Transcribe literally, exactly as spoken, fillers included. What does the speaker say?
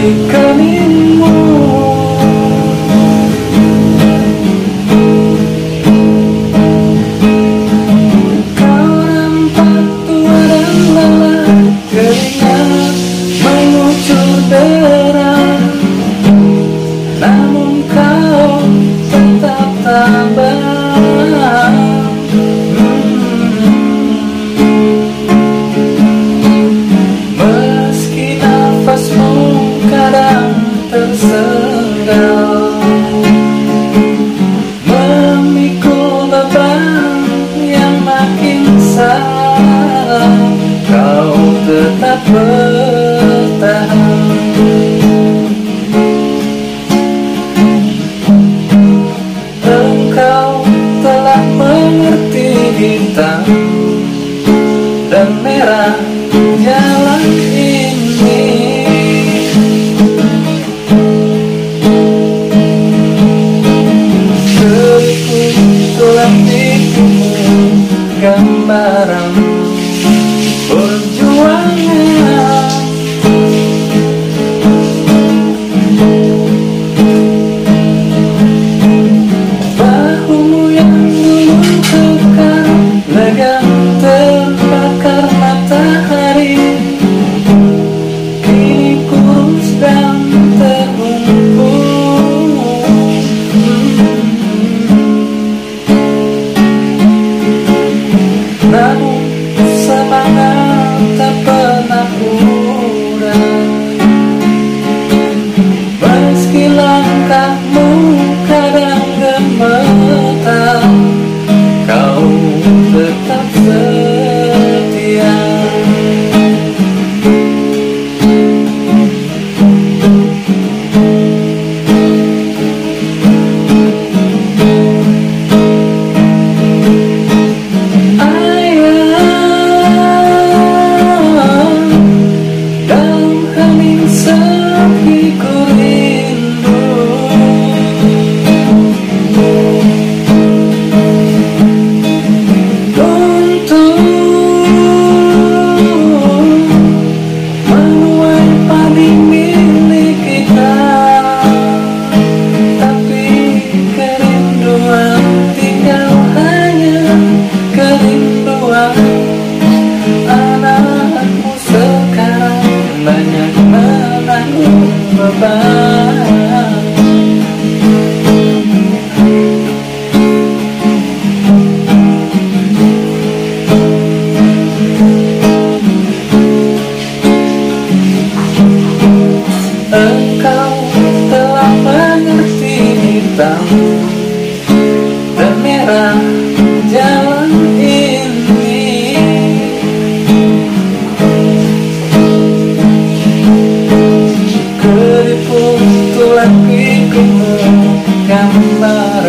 keningmu. Kau nampak tua dan lelah, keringat mengucur deras, namun kau tetap tabah. Meski nafasmu kadang tersengal, memikul beban yang makin besar, kau tetap bertahan. Engkau telah mengerti hitam dan merah jalan ini. Keriput tulang pipimu, gambaran perjuangan. Bahumu yang dulu kekar, legam terbakar matahari, kini kurus dan terumpul. Namun semangat tak pernah pudar, meski langkahmu kadang gemetar, kau tetap setia. Dalam hening sepi ku rindu, untuk menuai padi milik kita. Tapi kerinduan tinggal hanya kerinduan. Anakmu sekarang banyak menanggung beban. Engkau telah mengerti hitam dan merah jalan ini. Keriput tulang pipimu, gambar